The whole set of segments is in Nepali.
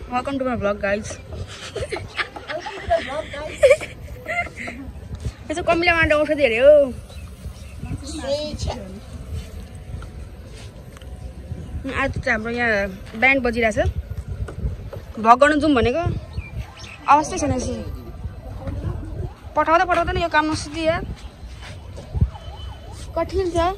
Welcome to my vlog, guys. It's a compliment also there. आज चाहिँ हाम्रो यहाँ ब्यान्ड बजिरहेछ भ्लग गर्न जाउँ भनेको अवस्थै छैन यसो पठाउँदा नि यो काम नसिद्धि यार कठिन छ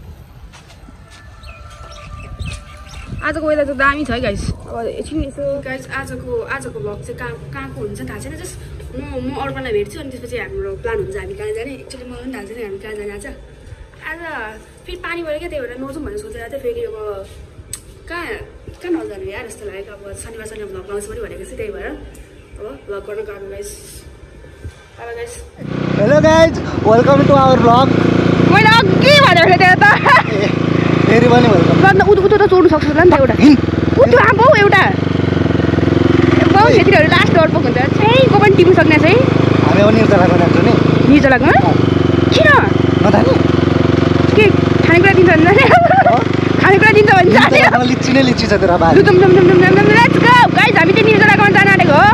आजको वेदर त दामी छ है गाइस अब एकछिन यसो गाइस आजको भ्लग चाहिँ कहाँको हुन्छ थाहा छैन जस्ट म अर्पणलाई भेट्छु अनि त्यसपछि हाम्रो प्लान हुन्छ हामी कहाँ जाने एक्चुअली मलाई पनि थाहा छैन हामी कहाँ जाने आज फेरि पानी पऱ्यो क्या त्यही भएर नजाउँ भनेर सोचेर चाहिँ फेरि अब कहाँ नजानु यार जस्तो लागेको अब शनिबार भ्लग लाउँछु पनि भनेको छु त्यही भएर अब भ्लग गर्न गएको guys hello guys hello guys welcome to our vlog मैले अघि भनेको थिएँ त फेरि पनि वेलकम उतो त चोड्नु सक्छ होला नि त एउटा उतो आएको हौ एउटा गाउँ क्षेत्रीहरू लास्ट डर पो हुन्छ छैको पनि टिप्नु सक्ने चाहिँ हामी अब निर्जलाको जान्छौँ नि निर्जलाकोमा किन नजाने के खानेकुरा दिन्छ भने खानेकुरा दिन्छ भने जाने लिच्ची नै लिच्ची छ तेरो बाल लेट्स गो गाइस हामी चाहिँ निर्जलाकोमा जान आँटेको हो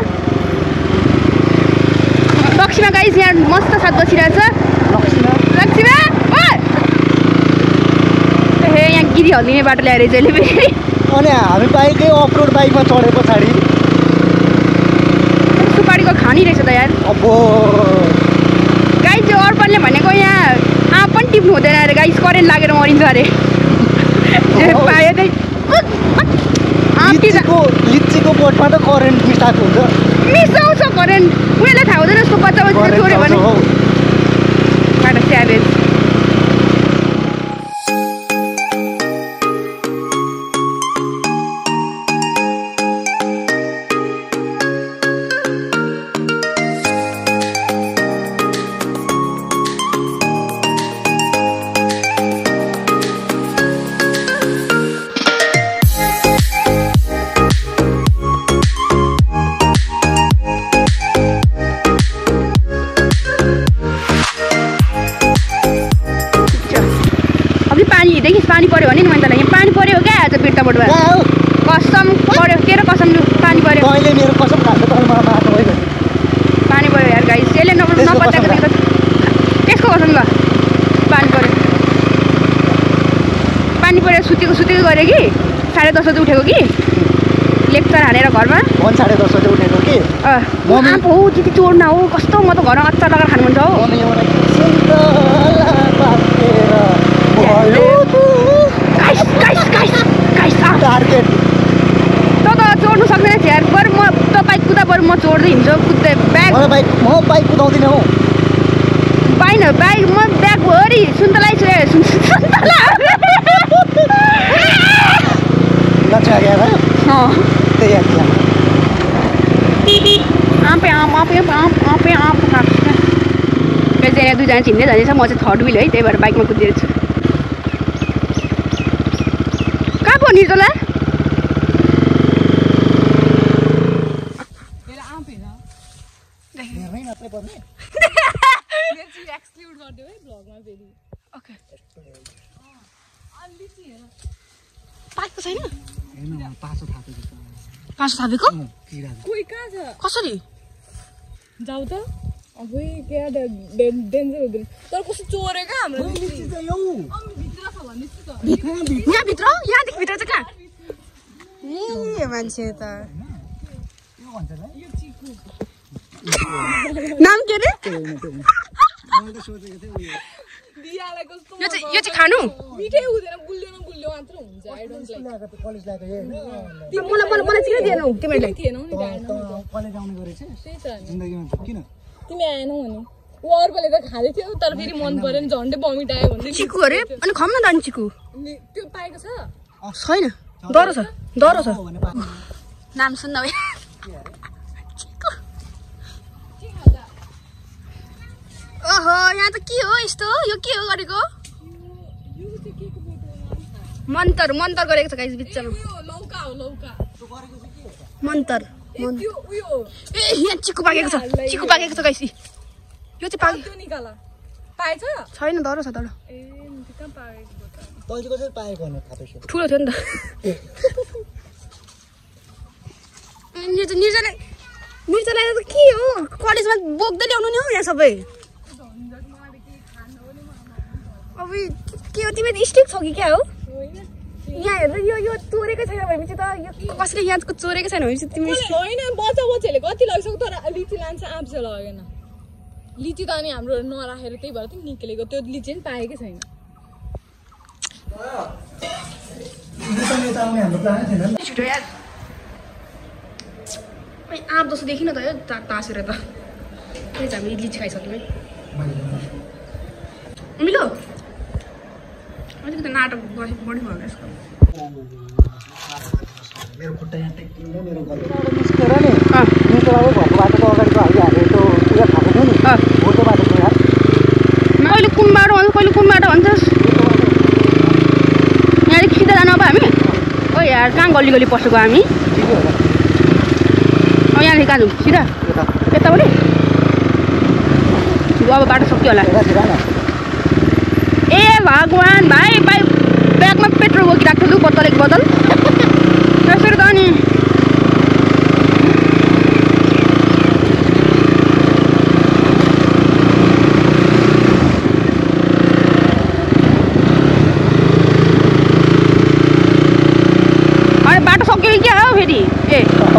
लक्ष्मीमा गाइस यहाँ मस्त साथ बसिरहेछ लक्ष्मीमा ए यहाँ गिरी हल्लिने बाटो ल्याएर जहिले फेरि अनि हामी बाइकै अफरोड बाइकमा चढे पछाडि सुपारीको खानी रहेछ त यार अब गाइस त्यो अर्पणले भनेको यहाँ आँप पनि टिप्नु हुँदैन अरे गाइस करेन्ट लागेर मरिन्छ अरे पायो त्यही लिच्चीको बोटमा त करेन्ट मिसाएको हुन्छ मिसाउँछ करेन्ट उनीहरूलाई थाहा हुँदैन उसको बच्चा छोड्यो भने बाटो स्याभेज पानी पर्यो भने नि मैले तँलाई यहाँ पानी पर्यो क्या आज बिर्ताबोटमा कसम पर्यो तेरो कसम पानी पर्यो तैँले मेरो कसम खाएको तैँले मलाई मार्नु भयो पानी पर्यो यार गाइस यसले नपत्याएको त्यसको कसम ल पानी पर्यो सुतेको गऱ्यो कि 10:30 बजे उठेको कि लेक्चर हानेर घरमा 10:30 बजे उठेको कि आँप हो त्यति चोड्न हो कस्तो म त घरमा अचार लगाएर खानु मन छ हौ टार्गेट त चोड्नु सक्दैन यार बरु म त बाइक कुदा बरु म चोड्दै हिँड्छु कुद्दै ब्याग म बाइक कुदाउँदिनँ हौ बाइक म ब्याग भरि सुन्तलाई सुन्तला लच्छा गएर त्यही आँपे आँप दुईजना चिन्दै जाँदैछ म चाहिँ थर्ड विल है त्यही भएर बाइकमा कुदिरहेको छु कहाँ पो निर्जला पाकेको छैन पाँचो थापेको कसरी जाऊ त अब क्या डेन्जर हुँदैन तर कस्तो चोरेको हाम्रो यहाँभित्र यहाँदेखि भित्र चाहिँ कहाँ ए मान्छे त नाम के अरे यो चाहिँ खानु मिठै हुँदैन गुलियो न गुलियो मात्र हुन्छ आई डोन्ट लाइक मलाई चिन दिएनौ तिमीले थिएनौ नि कलेज आउने गरेछ त्यही त जिन्दगीमा किन तिमी आएनौ भने उ अर्कोले त खादै थियो तर फेरि मन परेन झन्डै बमिट आयो भन्दै चिकु अरे अनि खम्न दान चिकु त्यो पाएको छ छैन डरो छ नाम सुन्न भए ओहो यहाँ त के हो यस्तो यो के हो गरेको मन्तर गरेको छ गाइस बिचमा लौका हो लौका मन्तर ए यहाँ चिकु पाकेको छ गाइस यो चाहिँ पाक्यो निकाला पाएछ छैन डरो छ तर ए कहाँ पाएको तैँले कसरी पाएको भने थाहा पाइसक्यो ठुलो थियो नि त निर्जलाई त के हो कलेजमा बोक्दै ल्याउनु नि हौ यहाँ सबै अब के हो तिमी स्ट्रिक्ट छौ कि क्या हो यहाँ हेर्नु यो चोरेकै छैन भनेपछि त यो कसले यहाँको चोरेकै छैन भनेपछि तिमी होइन बच्चाहरूले कति लगिसक्यो तर लिची लान्छ आँप्से लगेन लिची त अनि हाम्रो नराखेर त्यही भएर त निक्लेको त्यो लिची पनि पाएकै छैन छिटो यार आँप जस्तो देखिन त यो तासेर त त्यही चाहिँ हामी लिची खाइसक्यौँ है मिलो अलिकति नाटक बढी भयो यसको मेरो खुट्टा यहाँ टेक्किँदै मेरो घरको नि घरको बाटोको अगाडिको हालिहाल्यो त्यो सुगा खाएको थियो नि हो त्यो बाटो थियो यार कहिले कुन बाटो भन्छ कहिले कुन बाटो भन्छस् यहाँदेखि सिधा जानु अब हामी ओ यार कहाँ गल्ली गल्ली पसेको हामी यहाँदेखि कहाँ जाउँ सिधा यतापट्टि अब बाटो सक्यो होला ए भगवान भाइ भाइ ब्यागमा पेट्रोल बोकिराख्छु लु बोतल एक बोतल त्यसरी त अनि बाटो सक्यो कि क्या हो फेरि ए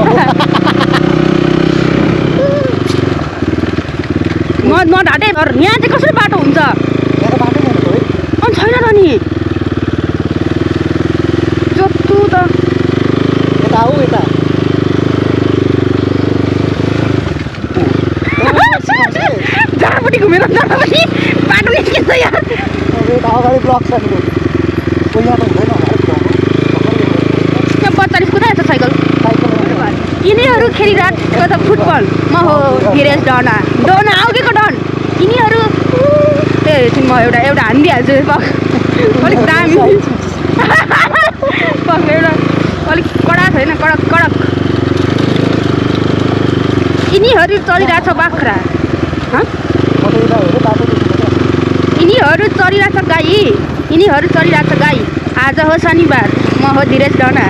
म ढाँटे यहाँ चाहिँ कसरी बाटो हुन्छ अनि छैन त नि जत्तु त यता आऊ यता जहाँपट्टि घुमेर जहाँपट्टि बाटो निस्किन्छ यहाँ अगाडि ब्लक छ नि यहाँ त हुँदैन त्यो बच्चाले कुदाएछ साइकल यिनीहरू खेलिरहेको त फुटबल म हो धीरेज डना डना आउगेको डन यिनीहरू ए म एउटा हानिदिइहाल्छु अलिक दामी एउटा अलिक कडा छैन कडक कडक यिनीहरू चलिरहेछ बाख्रा यिनीहरू चलिरहेछ गाई आज हो शनिबार म हो धीरेज डना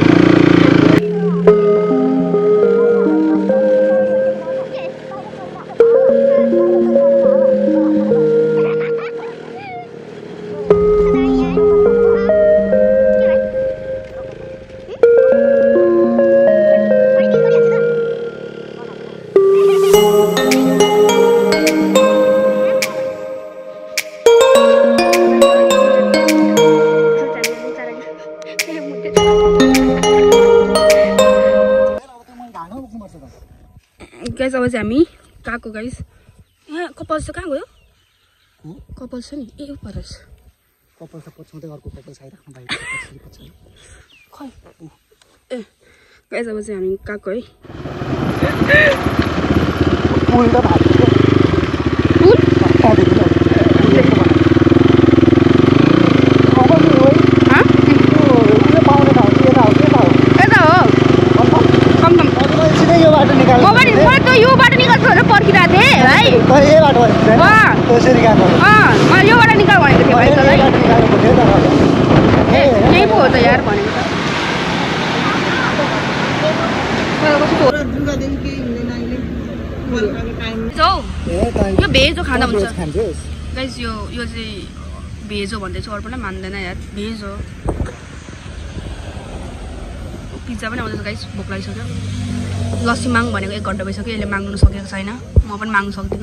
गाइस अब चाहिँ हामी गएको गाइस यहाँ कपाल चाहिँ कहाँ गयो कपाल छ नि ए ऊपर कपाल त पछाउँदै अर्को कपाल छाइराख्नु भएको खै ए गाइस अब चाहिँ हामी गएको है फुल त भएको यो बाटो निकाल्छु भनेर पर्खिरहेको थिएँ भाइ मैले यो बाटो निकाल भनेको थिएँ भाइ तँलाई ए यहीँ पो हो त यार भनेको त यो भेज हो खाँदा हुन्छ गाइस यो चाहिँ भेज हो भन्दैछु अरू पनि मान्दैन यार भेज हो पिज्जा पनि आउँदैछ गाइस भोक लागिसक्यो लस्सी माग भनेको 1 घन्टा भइसक्यो यसले माग्नु सकेको छैन म पनि माग्नु सक्दिनँ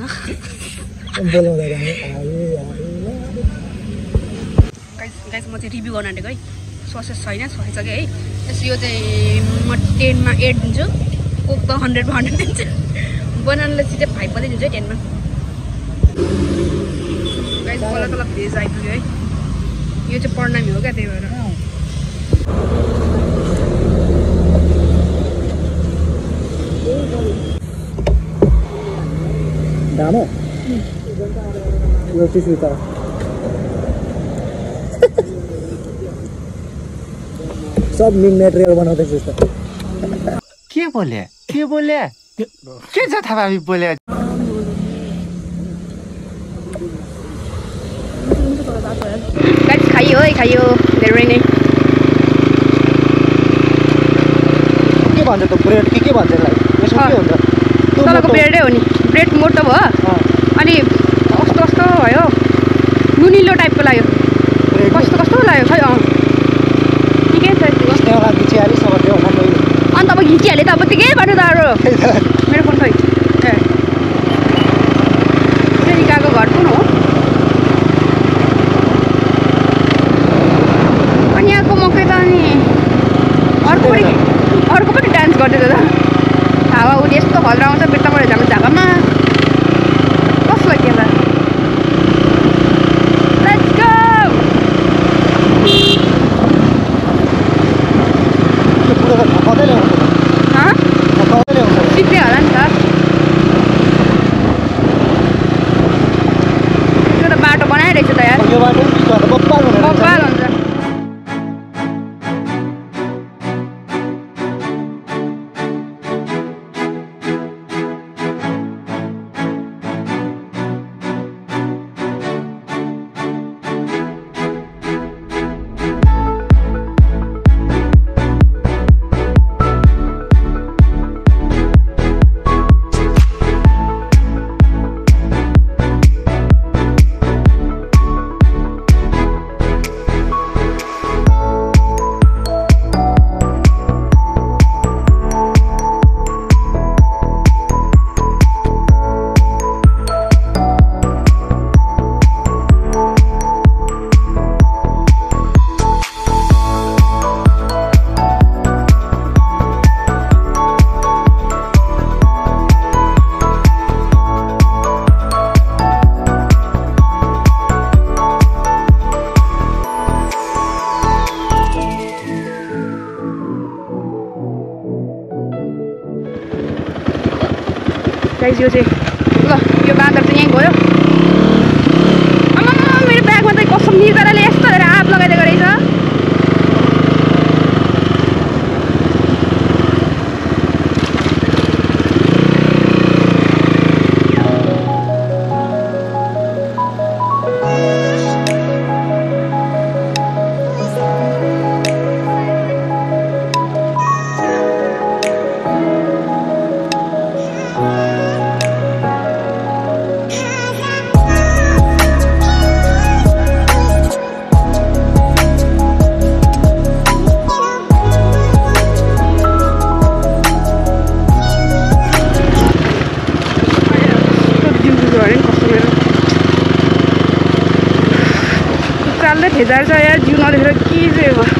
गाइस म चाहिँ रिभ्यू गर्न आँटेको है ससेस छैन सकिसक्यो है यस यो चाहिँ म 10 मा 8 दिन्छु कोक त 100 मा 100 दिन्छु बनानालाई चाहिँ 5 मात्रै दिन्छु है 10 मा गाइस तल भेज आइपुग्यो है यो चाहिँ प्रणामी हो क्या त्यही भएर दामो यो चाहिँ त सब मिन मटेरियल बनाउँदैछ त के बोले के छ थाहा भाबी बोले गाइस खाइयो है खाइयो धेरै नै भन्छ त ब्रेड के भन्छ यसलाई यसमा के हुन्छ तलको ब्रेडै हो नि ब्रेड मोटो भयो अनि कस्तो कस्तो भयो नुनिलो टाइपको लाग्यो कस्तो कस्तो लाग्यो खै ठिकै छ त्यहाँ घिचिहालिसम्म त्यो होला मैले अन्त अब घिचिहालेँ त अब त्यही बाटो त मेरो फोन खै रिकाको घर कुन हो अनि यहाँको मकै त अनि अर्को पनि डान्स गर्दैछ त हावा उसले यस्तो खल्रा आउँछ बेट्टाबाट झापामा कसलाई के लेट्स गो सिक्ने होला नि त त्यो त बाटो बनाइरहेछ त यार यो बाटो बब्बाल हुन्छ गाइस यो चाहिँ ल यो बाँदर चाहिँ यहीँ गयो आमा मेरो ब्यागमा चाहिँ कसम निजराले यस्तो धेरै हात लगाइदिएको रहेछ चाल्दै फेजार छ यार जिउ नदेखेर के चाहिँ हो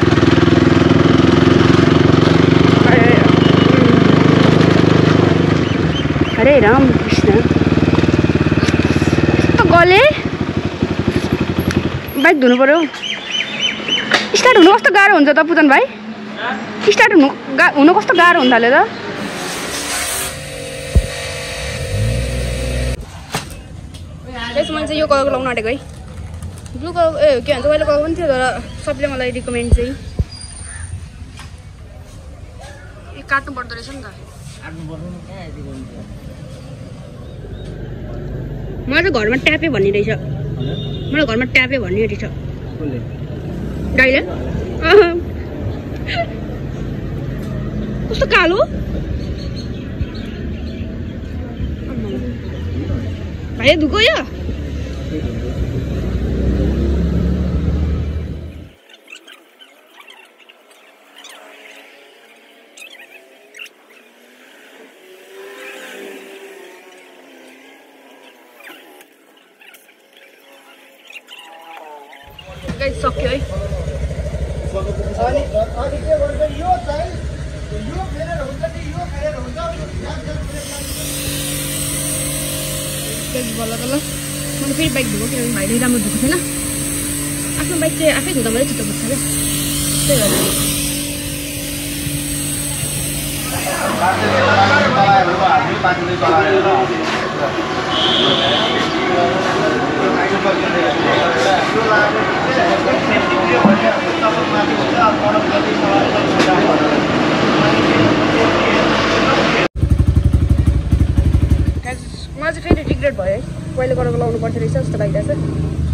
हरे राम कृष्ण यस्तो गले बाइक धुनु पर्यो स्टार्ट हुनु कस्तो गाह्रो हुन्छ त पूजन भाइ स्टार्ट हुनु कस्तो गाह्रो हुन थाल्यो त मैले चाहिँ यो कलरको लाउनु आँटेको है ब्लू कलर के भन्छ वाइट कलर पनि थियो तर सबले मलाई रिकमेन्ड चाहिँ काट्नु पर्दो रहेछ नि त मलाई चाहिँ घरमा ट्यापे भन्ने रहेछ मलाई घरमा ट्यापे भन्ने रहेछ गाईले कस्तो कालो भाइ धुको यो गाइस सक्यो है बल्ल बल्ल मैले फेरि बाइक धुएको किनभने भाइले राम्रो धुएको थिएन आफ्नो बाइक चाहिँ आफै धुँदा मात्रै छिटो पुग्छ क्या त्यही भएर मलाई चाहिँ फेरि रिग्रेट भयो है पहिले गरेको लाउनु पर्थ्यो रहेछ जस्तो लागिरहेछ